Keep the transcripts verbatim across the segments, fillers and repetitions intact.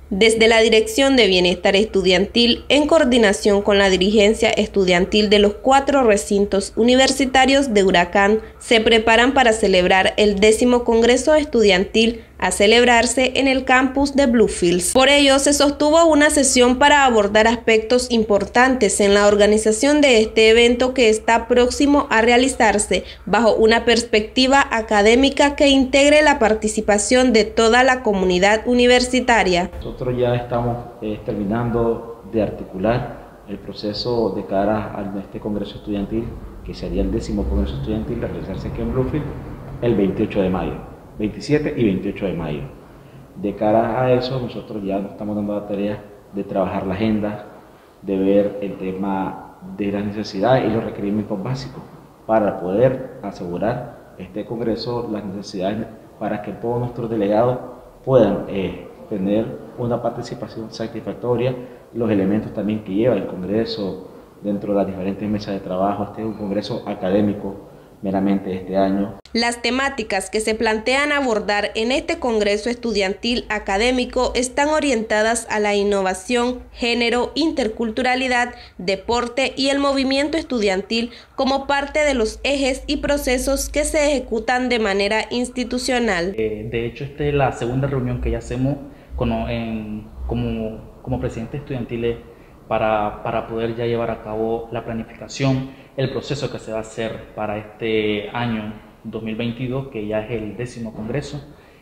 Desde la Dirección de Bienestar Estudiantil, en coordinación con la dirigencia estudiantil de los cuatro recintos universitarios de Huracán, se preparan para celebrar el décimo Congreso Estudiantil a celebrarse en el campus de Bluefields. Por ello, se sostuvo una sesión para abordar aspectos importantes en la organización de este evento que está próximo a realizarse bajo una perspectiva académica que integre la participación de toda la comunidad universitaria. Nosotros ya estamos eh, terminando de articular el proceso de cara a este Congreso Estudiantil, que sería el décimo Congreso Estudiantil de realizarse aquí en Bluefields el veintiocho de mayo, veintisiete y veintiocho de mayo. De cara a eso, nosotros ya nos estamos dando la tarea de trabajar la agenda, de ver el tema de las necesidades y los requerimientos básicos para poder asegurar este Congreso, las necesidades para que todos nuestros delegados puedan eh, tener una participación satisfactoria, los elementos también que lleva el Congreso dentro de las diferentes mesas de trabajo. Este es un Congreso académico meramente este año. Las temáticas que se plantean abordar en este Congreso Estudiantil Académico están orientadas a la innovación, género, interculturalidad, deporte y el movimiento estudiantil como parte de los ejes y procesos que se ejecutan de manera institucional. Eh, de hecho, esta es la segunda reunión que ya hacemos con, en, como, como presidente estudiantil para, para poder ya llevar a cabo la planificación, el proceso que se va a hacer para este año dos mil veintidós, que ya es el décimo congreso,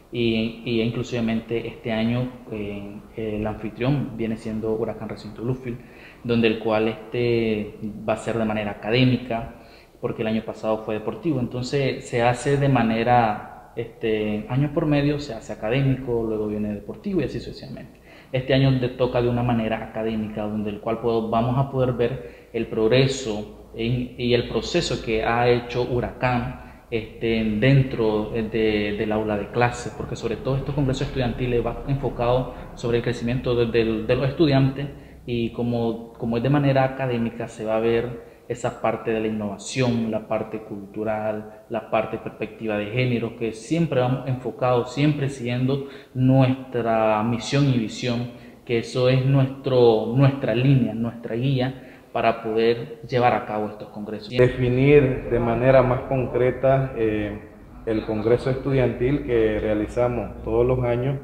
y, y inclusivamente este año eh, el anfitrión viene siendo Huracán Recinto Bluefields, donde el cual este va a ser de manera académica, porque el año pasado fue deportivo. Entonces se hace de manera, este, año por medio se hace académico, luego viene deportivo y así sucesivamente. Este año le toca de una manera académica, donde el cual puedo, vamos a poder ver el progreso y el proceso que ha hecho Huracán este, dentro de, del aula de clase, porque sobre todo estos congresos estudiantiles va enfocado sobre el crecimiento de, de, de los estudiantes, y como, como es de manera académica se va a ver esa parte de la innovación, la parte cultural, la parte de perspectiva de género, que siempre vamos enfocados, siempre siguiendo nuestra misión y visión, que eso es nuestro, nuestra línea, nuestra guía para poder llevar a cabo estos congresos. Definir de manera más concreta eh, el congreso estudiantil que realizamos todos los años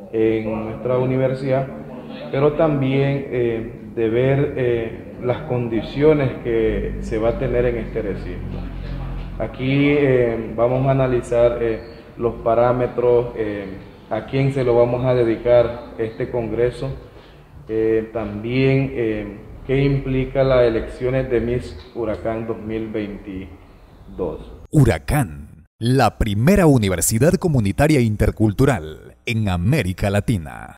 en nuestra universidad, pero también eh, de ver eh, las condiciones que se va a tener en este recinto. Aquí eh, vamos a analizar eh, los parámetros, eh, a quién se lo vamos a dedicar este congreso, eh, también eh, qué implica las elecciones de Miss Huracán dos mil veintidós. Huracán, la primera universidad comunitaria intercultural en América Latina.